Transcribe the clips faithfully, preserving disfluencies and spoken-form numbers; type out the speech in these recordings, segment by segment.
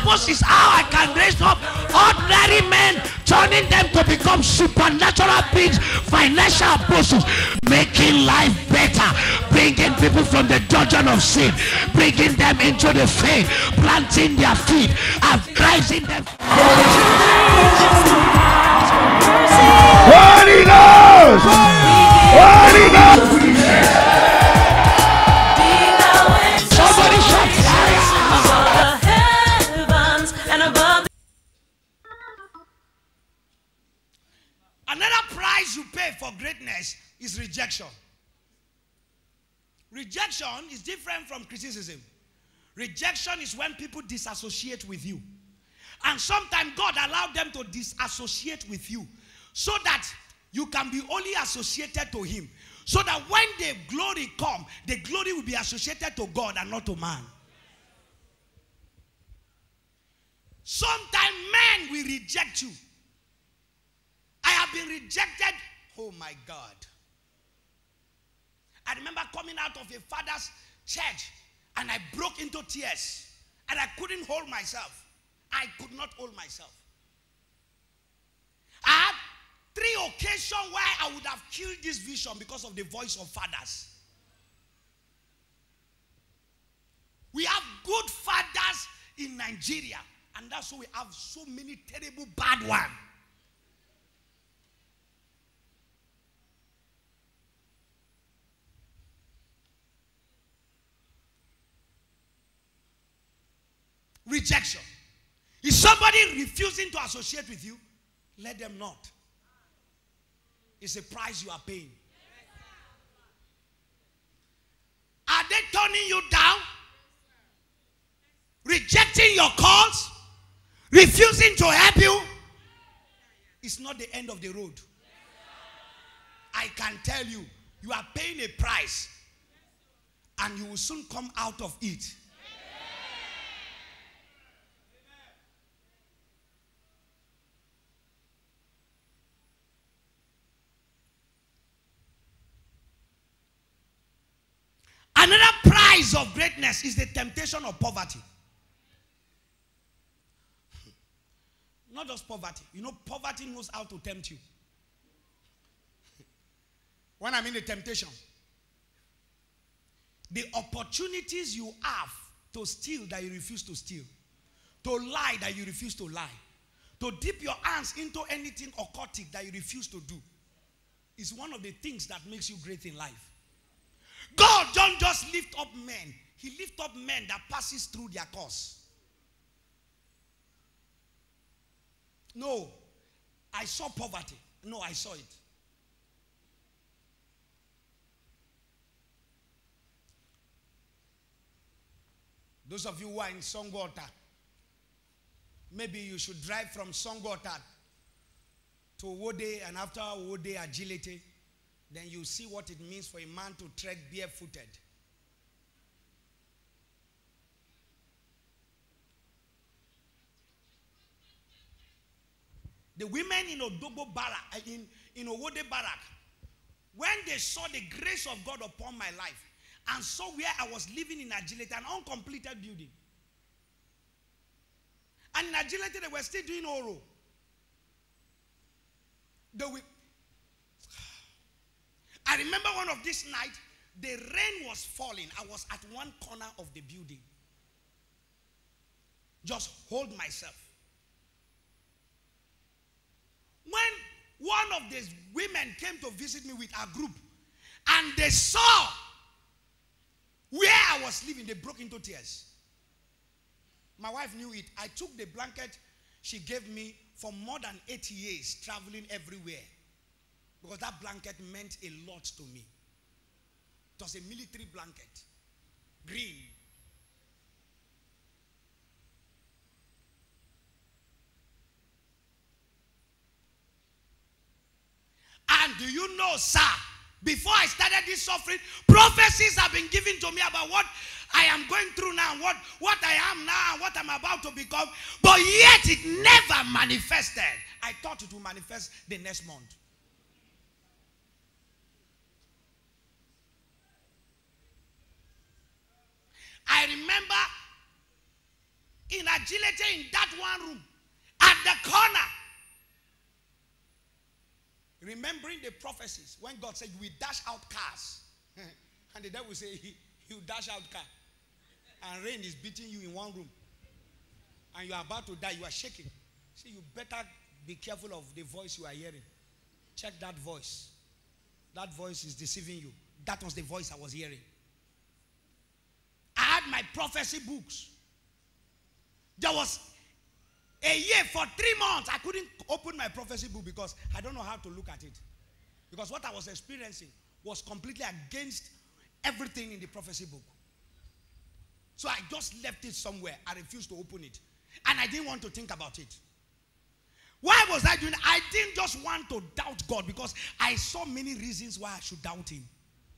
purpose is how I can raise up ordinary men, turning them to become supernatural beings, financial apostles, making life better, bringing people from the dungeon of sin, bringing them into the faith, planting their feet, and rising them. Holy Ghost! Holy Ghost! Somebody shout fire! Another price you pay for greatness is rejection. Rejection is different from criticism. Rejection is when people disassociate with you. And sometimes God allowed them to disassociate with you so that you can be only associated to him. So that when the glory comes, the glory will be associated to God and not to man. Sometimes men will reject you. I have been rejected. Oh my God. I remember coming out of a father's church and I broke into tears and I couldn't hold myself. I could not hold myself. I had three occasions where I would have killed this vision because of the voice of fathers. We have good fathers in Nigeria, and that's why we have so many terrible bad ones. Rejection. Is somebody refusing to associate with you? Let them not. It's a price you are paying. Are they turning you down? Rejecting your calls? Refusing to help you? It's not the end of the road. I can tell you, you are paying a price and you will soon come out of it. Another price of greatness is the temptation of poverty. Not just poverty. You know, poverty knows how to tempt you. When I mean the temptation, the opportunities you have to steal that you refuse to steal, to lie that you refuse to lie, to dip your hands into anything occultic that you refuse to do, is one of the things that makes you great in life. God don't just lift up men. He lifts up men that passes through their course. No, I saw poverty. No, I saw it. Those of you who are in Songwater, maybe you should drive from Songwater to Wode, and after Wode, Agility. Then you see what it means for a man to trek barefooted. The women in Odobo Barrack, in, in Owode Barrack, when they saw the grace of God upon my life and saw where I was living in Agility, an uncompleted building. And in Agility, they were still doing Oro. They will, I remember one of this night, the rain was falling. I was at one corner of the building. Just hold myself. When one of these women came to visit me with our group, and they saw where I was living, they broke into tears. My wife knew it. I took the blanket she gave me for more than eight years, traveling everywhere. Because that blanket meant a lot to me. It was a military blanket. Green. And do you know, sir, before I started this suffering, prophecies have been given to me about what I am going through now, what, what I am now, and what I'm about to become. But yet it never manifested. I thought it would manifest the next month. I remember in agility in that one room, at the corner, remembering the prophecies when God said, "We dash out cars," and the devil say, he, "You dash out car," and rain is beating you in one room, and you are about to die. You are shaking. See, you better be careful of the voice you are hearing. Check that voice. That voice is deceiving you. That was the voice I was hearing. I had my prophecy books. There was a year, for three months, I couldn't open my prophecy book because I don't know how to look at it. Because what I was experiencing was completely against everything in the prophecy book. So I just left it somewhere. I refused to open it. And I didn't want to think about it. Why was I doing it? I didn't just want to doubt God because I saw many reasons why I should doubt him.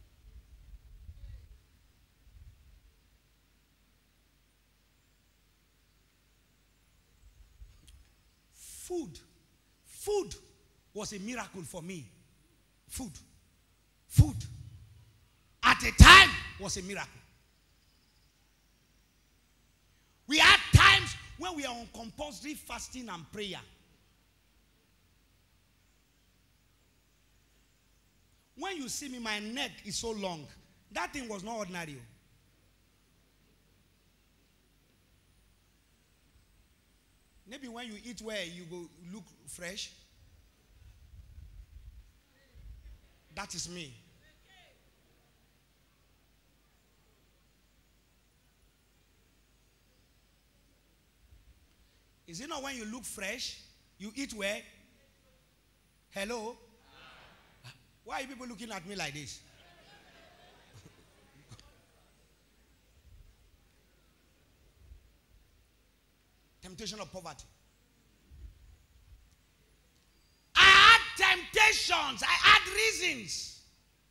Food. Food was a miracle for me. Food. Food. At a time was a miracle. We had times when we are on compulsory fasting and prayer. When you see me, my neck is so long. That thing was not ordinary. Maybe when you eat well, you go look fresh. That is me. Is it not when you look fresh, you eat well? Hello? Why are people looking at me like this? Temptation of poverty. I had temptations. I had reasons.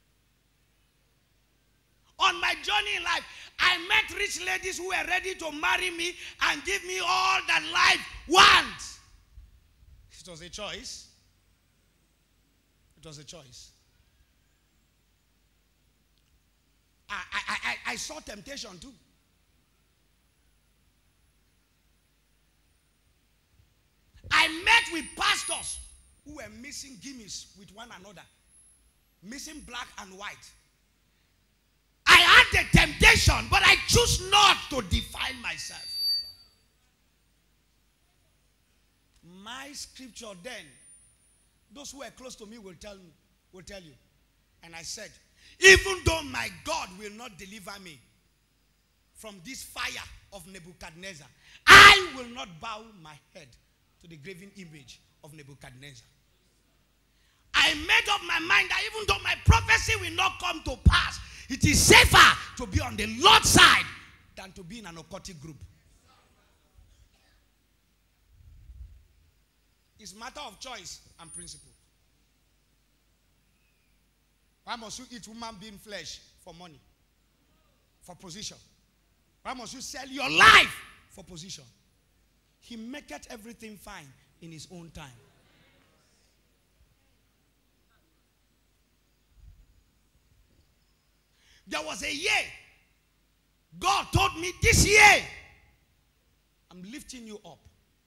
On my journey in life, I met rich ladies who were ready to marry me and give me all that life wants. It was a choice. It was a choice. I, I, I, I saw temptation too. I met with pastors who were mixing gimmies with one another. Mixing black and white. I had the temptation, but I choose not to defile myself. My scripture then, those who were close to me will tell me, will tell you. And I said, even though my God will not deliver me from this fire of Nebuchadnezzar, I will not bow my head to the graven image of Nebuchadnezzar. I made up my mind that even though my prophecy will not come to pass, it is safer to be on the Lord's side than to be in an occultic group. It's a matter of choice and principle. Why must you eat human being flesh for money? For position? Why must you sell your life for position? He maketh everything fine in his own time. There was a year God told me, this year I'm lifting you up.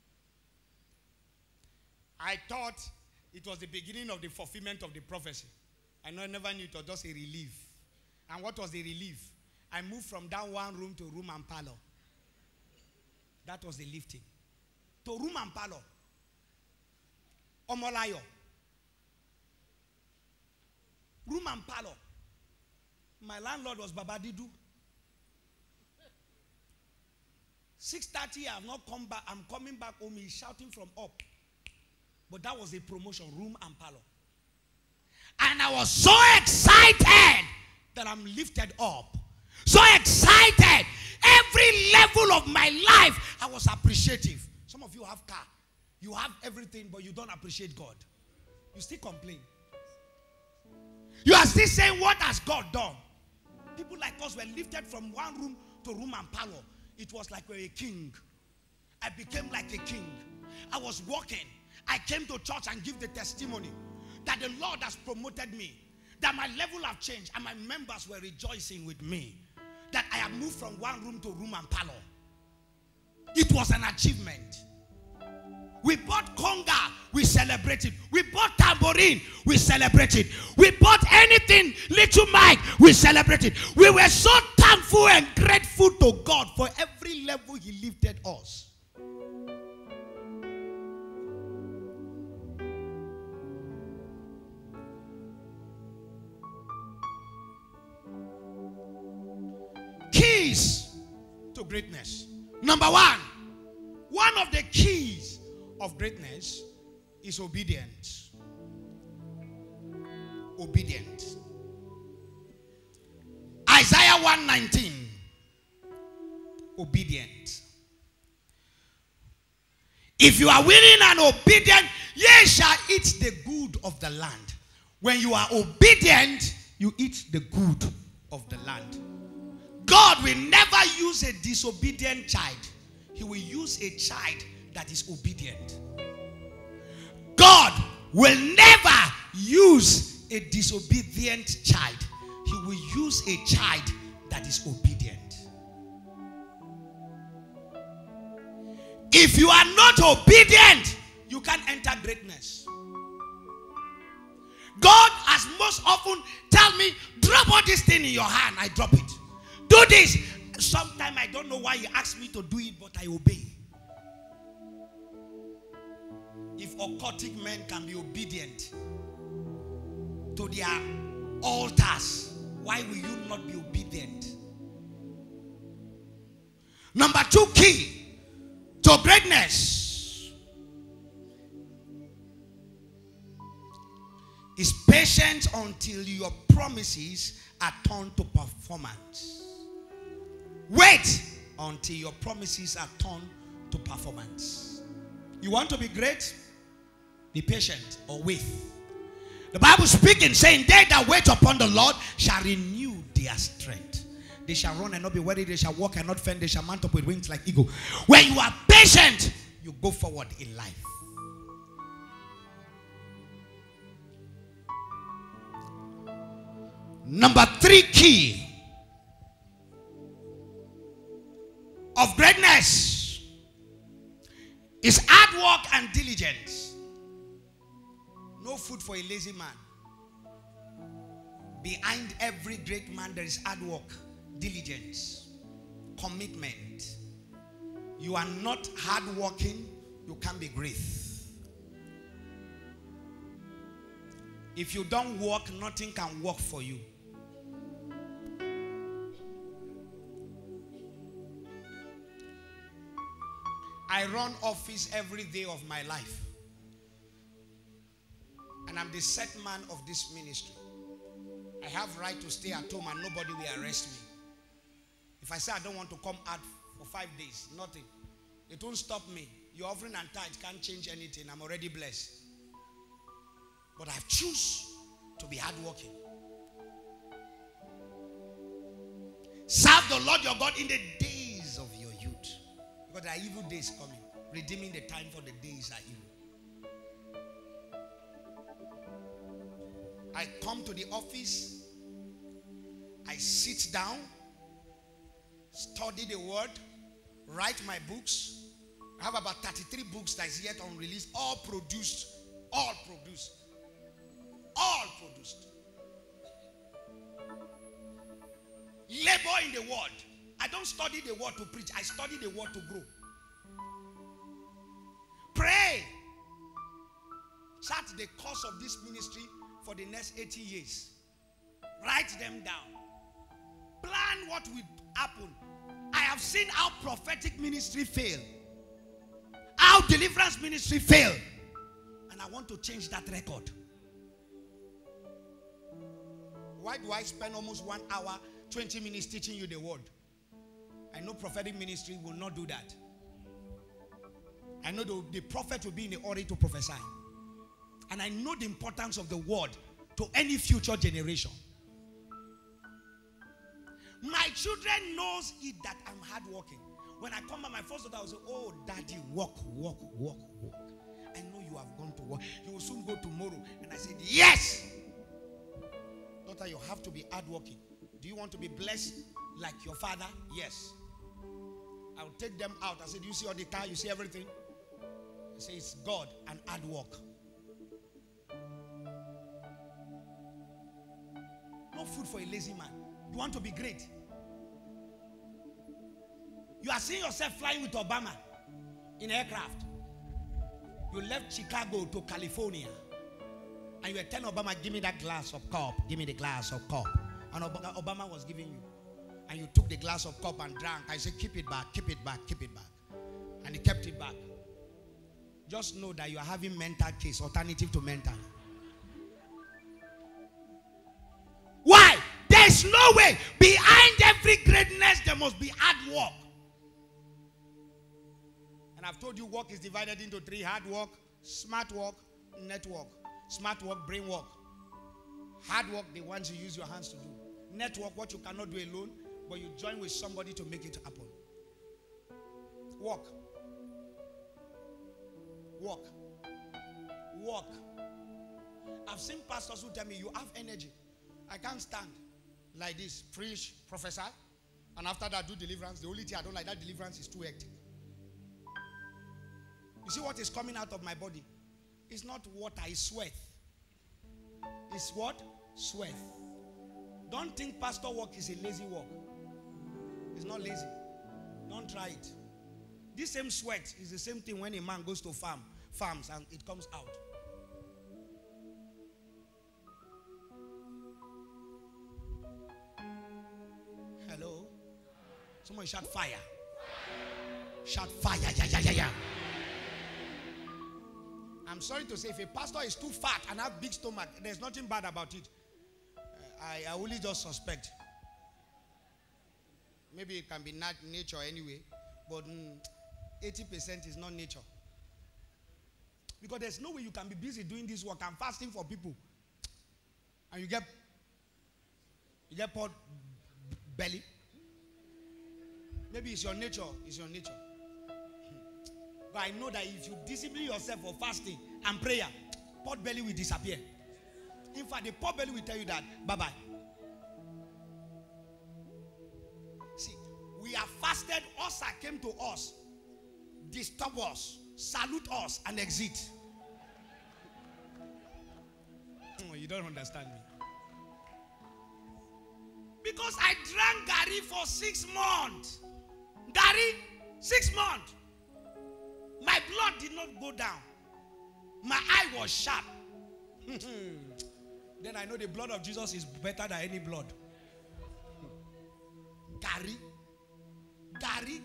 I thought it was the beginning of the fulfillment of the prophecy. I never knew it was just a relief. And what was the relief? I moved from down one room to room and parlor. That was the lifting. To room and parlor. Omolayo. Room and parlor. My landlord was Babadidu. six thirty, I have not come back. I'm coming back home. He's shouting from up. But that was a promotion, room and parlor. And I was so excited that I'm lifted up. So excited. Every level of my life, I was appreciative. Some of you have car. You have everything, but you don't appreciate God. You still complain. You are still saying, what has God done? People like us were lifted from one room to room and parlor. It was like we were a king. I became like a king. I was walking. I came to church and give the testimony that the Lord has promoted me, that my level have changed, and my members were rejoicing with me, that I have moved from one room to room and parlor. It was an achievement. We bought conga, we celebrated. We bought tambourine, we celebrated. We bought anything, little Mike, we celebrated. We were so thankful and grateful to God for every level he lifted us. Keys to greatness. Number one, one of the keys of greatness is obedience. Obedience. Isaiah one nineteen. Obedience. If you are willing and obedient, ye shall eat the good of the land. When you are obedient, you eat the good of the land. God will never use a disobedient child. He will use a child that is obedient. God will never use a disobedient child. He will use a child that is obedient. If you are not obedient, you can't enter greatness. God has most often tell me, drop all this thing in your hand. I drop it. Do this. Sometimes I don't know why he asks me to do it, but I obey. If occultic men can be obedient to their altars, why will you not be obedient? Number two key to greatness is patience until your promises are turned to performance. Wait until your promises are turned to performance. You want to be great? Be patient or wait. The Bible speaking, saying, they that wait upon the Lord shall renew their strength. They shall run and not be weary. They shall walk and not faint. They shall mount up with wings like eagle. When you are patient, you go forward in life. Number three key of greatness is hard work and diligence. No food for a lazy man. Behind every great man there is hard work, diligence, commitment. You are not hard working, you can't be great. If you don't work, nothing can work for you. I run office every day of my life. And I'm the set man of this ministry. I have right to stay at home and nobody will arrest me. If I say I don't want to come out for five days, nothing. It won't stop me. Your offering and tithe can't change anything. I'm already blessed. But I choose to be hardworking. Serve the Lord your God in the days of your youth. Because there are evil days coming. Redeeming the time, for the days are evil. I come to the office. I sit down. Study the word. Write my books. I have about thirty-three books that is yet unreleased. All produced. All produced. All produced. Labor in the word. I don't study the word to preach. I study the word to grow. Pray. Chart the course of this ministry for the next eighty years. Write them down. Plan what will happen. I have seen how prophetic ministry fail. How deliverance ministry fail. And I want to change that record. Why do I spend almost one hour, twenty minutes teaching you the word? I know prophetic ministry will not do that. I know the, the prophet will be in the order to prophesy. And I know the importance of the word to any future generation. My children knows it that I'm hardworking. When I come by my first daughter, I will say, oh, daddy, walk, walk, walk, walk. I know you have gone to work. You will soon go tomorrow. And I said, yes. Daughter, you have to be hardworking. Do you want to be blessed like your father? Yes. I'll take them out. I said, do you see all the car? You see everything? He said, it's God and hard work. No food for a lazy man. You want to be great. You are seeing yourself flying with Obama in aircraft. You left Chicago to California. And you were telling Obama, give me that glass of cup. Give me the glass of cup. And Obama was giving you. And you took the glass of cup and drank. I said, keep it back, keep it back, keep it back. And he kept it back. Just know that you are having mental case, alternative to mental. Why? There is no way. Behind every greatness, there must be hard work. And I've told you work is divided into three: hard work, smart work, network. Smart work, brain work. Hard work, the ones you use your hands to do. Network, what you cannot do alone, but you join with somebody to make it happen. Work. Work. Work. I've seen pastors who tell me, you have energy. I can't stand like this, preach, prophesy, and after that do deliverance. The only thing I don't like, that deliverance is too hectic. You see what is coming out of my body? It's not water, it's sweat. It's what? Sweat. Don't think pastor work is a lazy work. It's not lazy. Don't try it. This same sweat is the same thing when a man goes to farm, farms and it comes out. Hello? Someone shout fire. Shout fire. Yeah, yeah, yeah, yeah. I'm sorry to say, if a pastor is too fat and have big stomach, there's nothing bad about it. Uh, I, I only just suspect. Maybe it can be not nature anyway, but mm, eighty percent is not nature. Because there's no way you can be busy doing this work and fasting for people, and you get you get pot belly. Maybe it's your nature. It's your nature. But I know that if you discipline yourself for fasting and prayer, pot belly will disappear. In fact, the pot belly will tell you that, bye-bye. See, we have fasted. Osa came to us, disturb us, salute us, and exit. Oh, you don't understand me. Because I drank Gary for six months. Gary, six months. My blood did not go down. My eye was sharp. Then I know the blood of Jesus is better than any blood. Gary. Gary.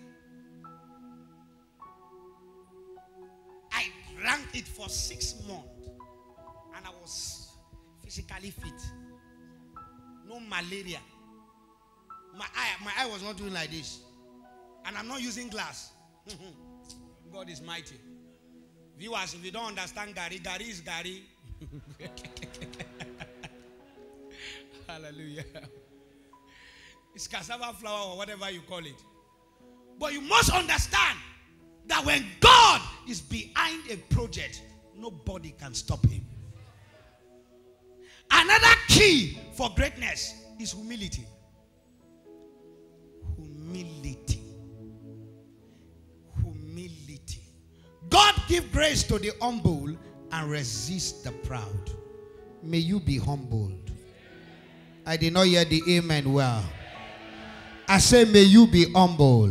I drank it for six months. And I was physically fit. No malaria. My eye, my eye was not doing like this. And I'm not using glass. God is mighty. Viewers, if you don't understand Gary, Gary is Gary. Hallelujah. It's cassava flour or whatever you call it. But you must understand that when God is behind a project, nobody can stop him. Another key for greatness is humility. Humility. Humility. God give grace to the humble and resist the proud. May you be humbled. I did not hear the amen well. I say may you be humble.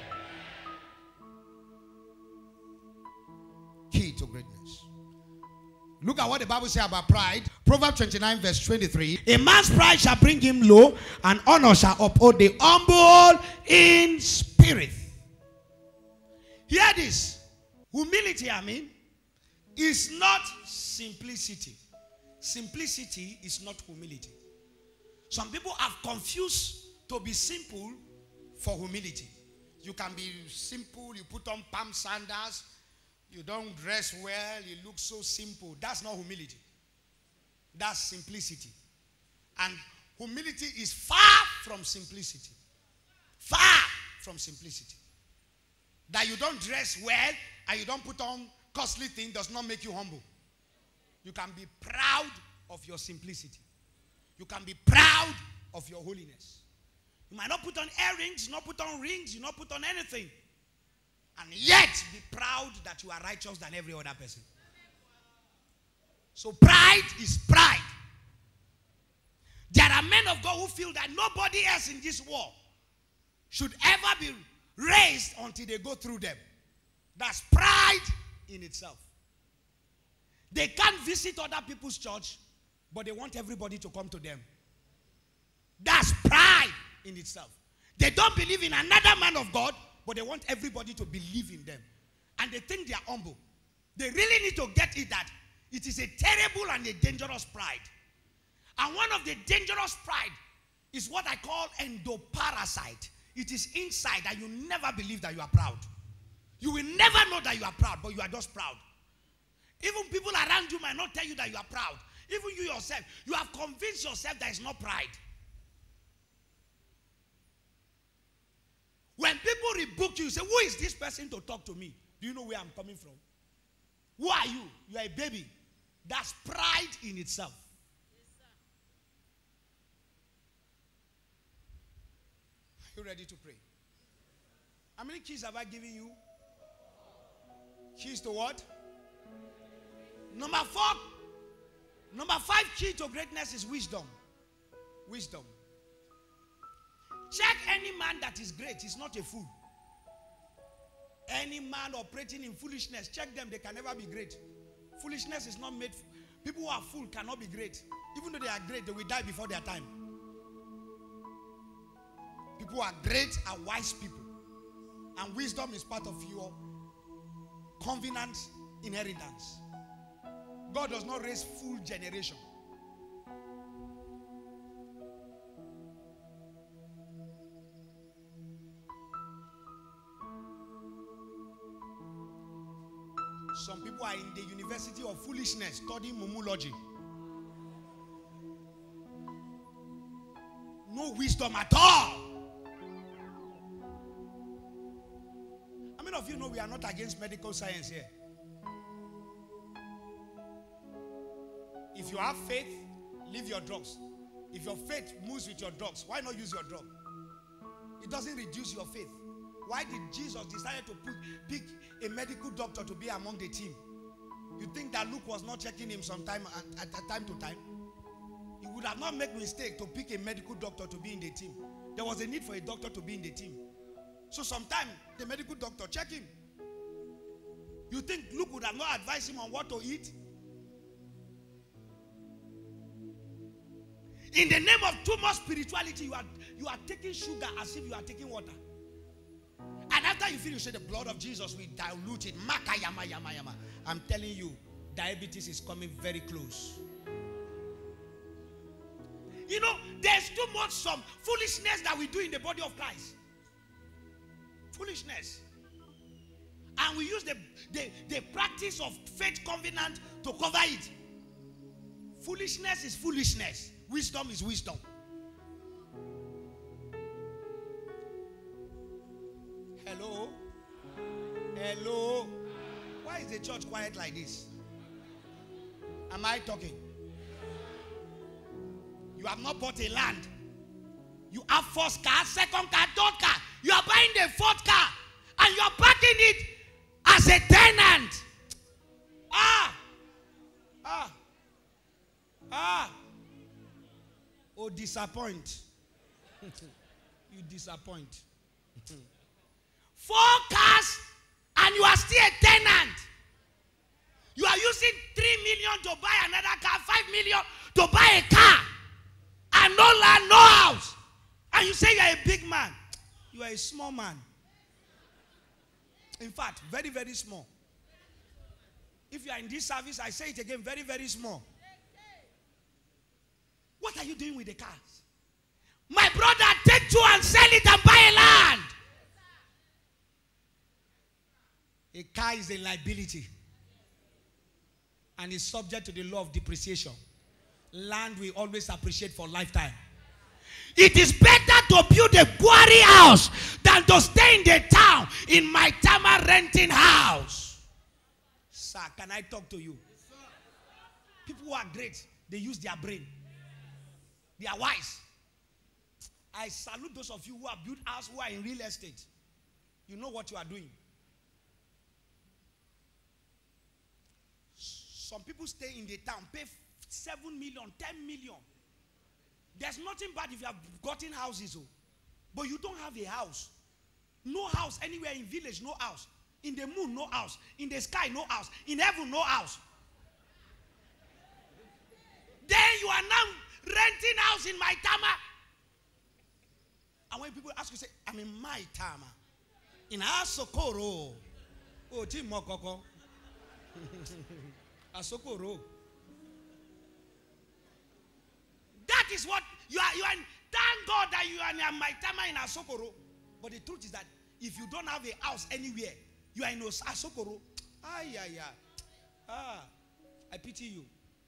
Key to greatness. Look at what the Bible says about pride. Proverbs twenty-nine verse twenty-three. A man's pride shall bring him low, and honor shall uphold the humble in spirit. Hear this. Humility, I mean, is not simplicity. Simplicity is not humility. Some people have confused to be simple for humility. You can be simple, you put on palm sandals, you don't dress well, you look so simple. That's not humility. That's simplicity. And humility is far from simplicity. Far from simplicity. That you don't dress well and you don't put on costly things does not make you humble. You can be proud of your simplicity. You can be proud of your holiness. You might not put on earrings, you not put on rings, you not put on anything. And yet be proud that you are righteous than every other person. So pride is pride. There are men of God who feel that nobody else in this world should ever be raised until they go through them. That's pride in itself. They can't visit other people's church, but they want everybody to come to them. That's pride in itself. They don't believe in another man of God, but they want everybody to believe in them. And they think they are humble. They really need to get it that it is a terrible and a dangerous pride. And one of the dangerous pride is what I call endoparasite. It is inside that you never believe that you are proud. You will never know that you are proud, but you are just proud. Even people around you might not tell you that you are proud. Even you yourself, you have convinced yourself that it's not pride. When people rebuke you, you say, who is this person to talk to me? Do you know where I'm coming from? Who are you? You are a baby. That's pride in itself. Yes, are you ready to pray? How many keys have I given you? Keys to what? Number four. Number five key to greatness is wisdom. Wisdom. Check any man that is great. He's not a fool. Any man operating in foolishness, check them. They can never be great. Foolishness is not made. People who are fool cannot be great. Even though they are great, they will die before their time. People who are great are wise people. And wisdom is part of your covenant inheritance. God does not raise fool generation. Some people are in the University of Foolishness studying mumology. No wisdom at all. How many of you know we are not against medical science here? If you have faith, leave your drugs. If your faith moves with your drugs, why not use your drug? It doesn't reduce your faith. Why did Jesus decide to put, pick a medical doctor to be among the team? You think that Luke was not checking him sometime at, at, at time to time? He would have not made a mistake to pick a medical doctor to be in the team. There was a need for a doctor to be in the team. So sometime the medical doctor, check him. You think Luke would have not advised him on what to eat? In the name of too much spirituality, you are, you are taking sugar as if you are taking water. And after you feel, you say the blood of Jesus will dilute it. Maka yama yama yama. I'm telling you, diabetes is coming very close. You know, there's too much some foolishness that we do in the body of Christ. Foolishness. And we use the, the, the practice of faith covenant to cover it. Foolishness is foolishness. Wisdom is wisdom. Hello? Hello? Why is the church quiet like this? Am I talking? You have not bought a land. You have first car, second car, third car. You are buying the fourth car. And you are parking it as a tenant. Ah! Ah! Ah! Oh, disappoint. You disappoint. Four cars and you are still a tenant. You are using three million to buy another car, five million to buy a car, and no land, no house. And you say you are a big man. You are a small man. In fact, very, very small. If you are in this service, I say it again, very, very small. What are you doing with the cars? My brother, take two and sell it and buy a land. A car is a liability and is subject to the law of depreciation. Land we always appreciate for lifetime. It is better to build a quarry house than to stay in the town in my Tama renting house. Sir, can I talk to you? People who are great, they use their brain. They are wise. I salute those of you who have built house, who are in real estate. You know what you are doing. Some people stay in the town, pay seven million, ten million. There's nothing bad if you have gotten houses, oh, but you don't have a house. No house anywhere in village, no house. In the moon, no house. In the sky, no house. In heaven, no house. Then you are now renting house in Maitama. And when people ask you, say, I'm in Maitama. In Asokoro. Oh, Tim Mokoko. Asokoro. That is what you are. You are. Thank God that you are in Maitama in Asokoro. But the truth is that if you don't have a house anywhere, you are in Asokoro. Ah, yeah, yeah. Ah, I pity you.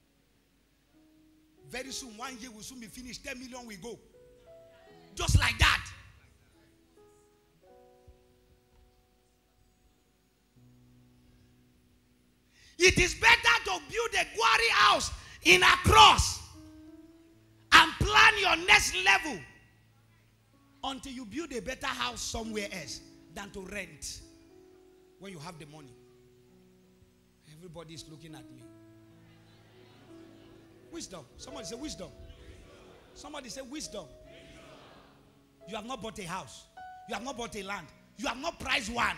Very soon, one year will soon be finished. ten million will go. Just like that. It is better to build a quarry house in a cross and plan your next level until you build a better house somewhere else than to rent when you have the money. Everybody is looking at me. Wisdom. Somebody say wisdom. Somebody say wisdom. You have not bought a house. You have not bought a land. You have not priced one.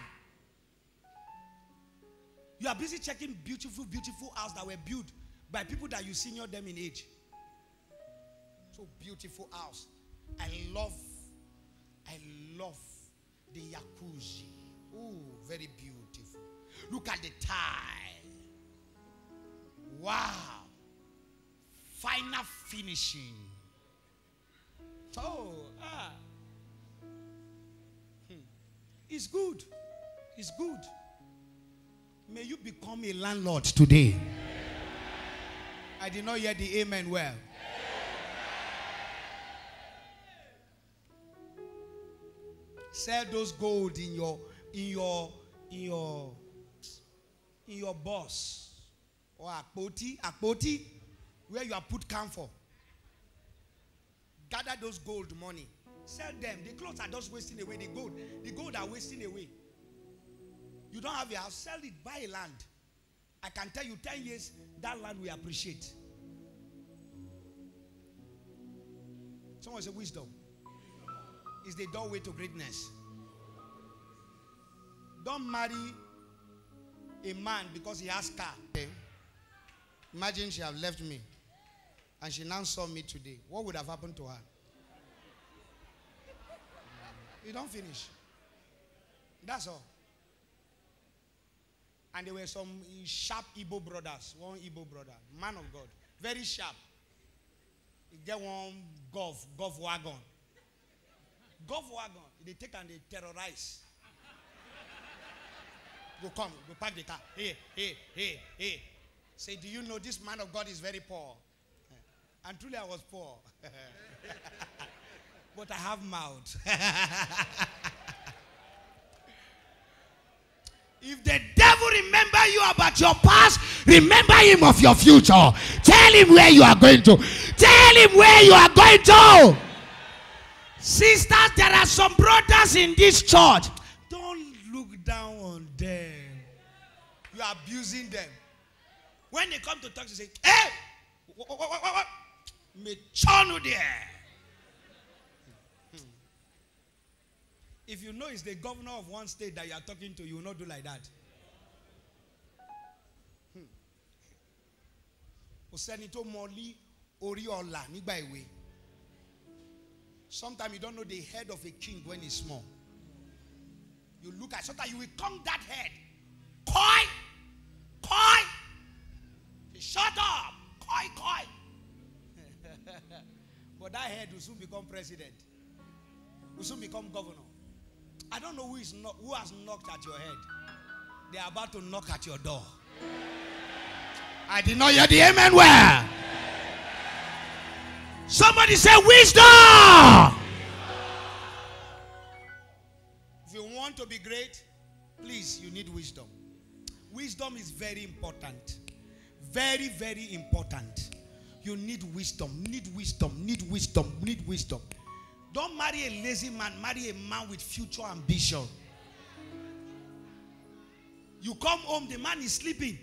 You are busy checking beautiful, beautiful houses that were built by people that you senior them in age. So beautiful house. I love, I love the jacuzzi. Oh, very beautiful. Look at the tile. Wow. Final finishing. Oh, ah. Hmm. It's good. It's good. May you become a landlord today. I did not hear the amen well. Sell those gold in your in your in your in your boss or akpoti akpoti where you are put camphor. Gather those gold money. Sell them. The clothes are just wasting away. The gold, the gold are wasting away. You don't have a house, sell it, buy a land. I can tell you ten years, that land will appreciate. Someone say wisdom is the doorway to greatness. Don't marry a man because he has car. Okay. Imagine she have left me and she now saw me today. What would have happened to her? You don't finish. That's all. And there were some sharp Igbo brothers. One Igbo brother, man of God, very sharp. He get one golf, golf wagon. Golf wagon, they take and they terrorize. Go come, go park the car. Hey, hey, hey, hey. Say, do you know this man of God is very poor? And truly I was poor. But I have mouth. If the devil remember you about your past, remember him of your future. Tell him where you are going to. Tell him where you are going to. Sisters, there are some brothers in this church. Don't look down on them. You are abusing them. When they come to talk, you say, hey, what, what, what, what? Me chonu there. If you know it's the governor of one state that you are talking to, you will not do like that. Osenito Moli Oriola Nigbaewe. Sometimes you don't know the head of a king when he's small. You look at sometimes you will tongue that head. Koi! Koi! Shut up! Koi, koi! But that head will soon become president. Will soon become governor. I don't know who is not, who has knocked at your head. They are about to knock at your door. I did not hear the amen well. Somebody say wisdom. If you want to be great, please, you need wisdom. Wisdom is very important. Very, very important. You need wisdom, need wisdom, need wisdom, need wisdom. Don't marry a lazy man. Marry a man with future ambition. You come home, the man is sleeping.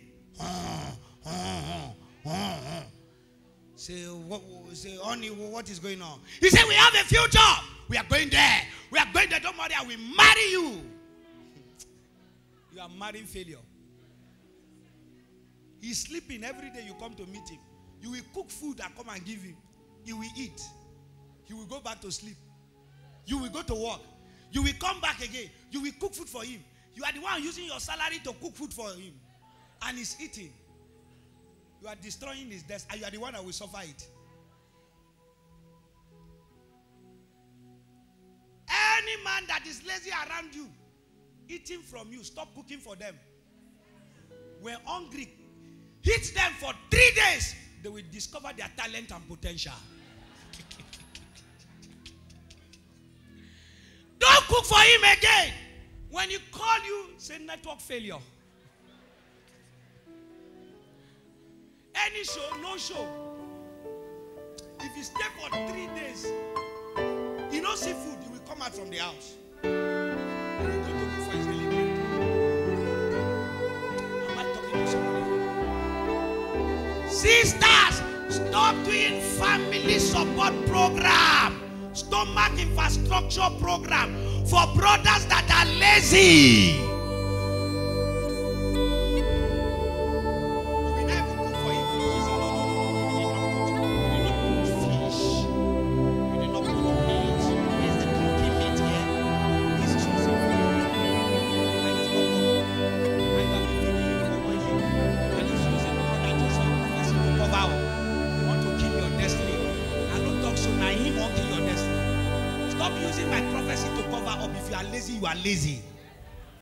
Say, what, say, honey, what is going on? He said, we have a future. We are going there. We are going there. Don't worry, I will marry you. You are marrying failure. He's sleeping every day. You come to meet him. You will cook food and come and give him. He will eat. He will go back to sleep. You will go to work. You will come back again. You will cook food for him. You are the one using your salary to cook food for him. And he's eating. You are destroying his desk. And you are the one that will suffer it. Any man that is lazy around you, eating from you, stop cooking for them. We're hungry. Hit them for three days. They will discover their talent and potential. Don't cook for him again. When he call you, say network failure. Any show, no show. If you stay for three days, you don't see food, you will come out from the house. You will go to look for his daily bread. Am I talking to somebody? Sisters, stop doing family support program. Stomach infrastructure program for brothers that are lazy. You will not even cook for him. You did not put fish. You did not put meat. Where's the cooking meat here? He's choosing food. And he's not working. And you have been feeding him for one year. And he's using product to some prophecy to cover up. You want to kill your destiny. I don't talk so now. He won't kill your destiny. Stop using my prophecy to cover up. If you are lazy, you are lazy.